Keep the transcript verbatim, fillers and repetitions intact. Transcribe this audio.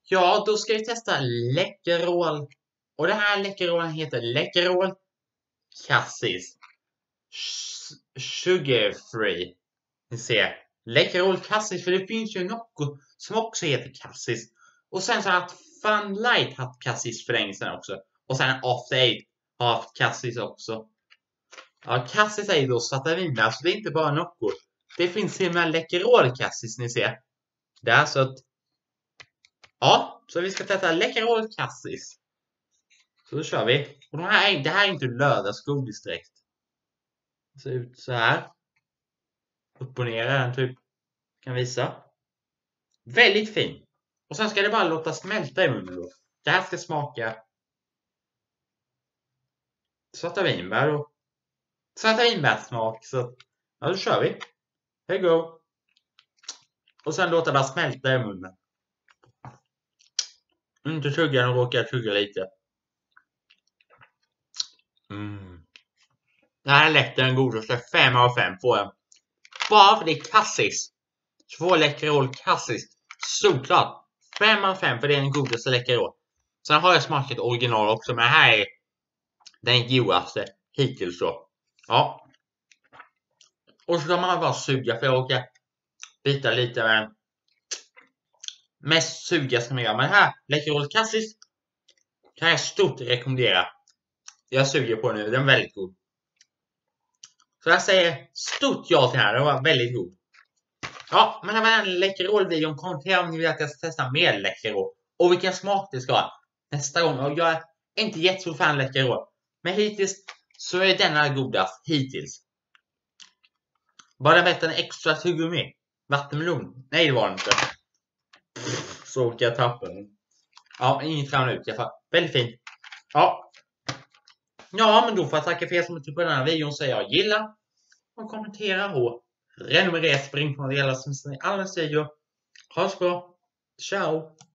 Ja, då ska vi testa Läkerol. Och det här Läkerolen heter Läkerol Cassis. Sugar free. Ni ser. Läkerol Cassis, för det finns ju något som också heter Cassis. Och sen så har att Fun Light haft Cassis för länge sedan också. Och sen After Eight har haft Cassis också. Ja, Cassis är ju då svarta vinbär, så det är inte bara Nocco. Det finns till och med Läkerol Cassis, ni ser. Det är så att... Ja, så vi ska testa Läkerol Cassis. Så då kör vi. Och de här, det här är inte lördagsgodis direkt. Det ser ut så här. Upp och ner är den typ. Kan visa. Väldigt fin. Och sen ska det bara låta smälta i munnen då. Det här ska smaka svarta vinbär och svarta vinbärsmak. Så ja, då kör vi. Here go. Och sen låta bara smälta i munnen. Inte tugga den och råka tugga lite. Mm. Det här är lätt den godaste. fem av fem får jag. Bara för det är Cassis. Så får Läkerol Cassis. Såklart. fem av fem för det är den godaste Läkerol. Sen har jag smakat original också. Men här är den godaste hittills då. Ja. Och så ska man bara suga. För jag åker bita lite. Men mest suga ska man göra. Men här Läkerol Cassis kan jag stort rekommendera. Jag suger på nu. Den är väldigt god. Så jag säger stort ja till den här. Den var väldigt god. Ja, men det var en Läkerol-videon. Kommentera om ni vill att jag ska testa mer Läkerol. Och vilken smak det ska ha nästa gång. Och jag är inte jättestor fan Läkerol. Men hittills så är denna godast. Hittills. Bara bättre en extra tuggummi. Vattenmelon. Nej, det var det inte. Så kan jag tappa den. Ja, inget fram ut i alla fall. Väldigt fint. Ja. Ja, men då får jag tacka för er som har tittat på den här videon. Så jag gillar och kommentera och renommerera spring på det hela som ni alla säger. Ha det så bra. Ciao.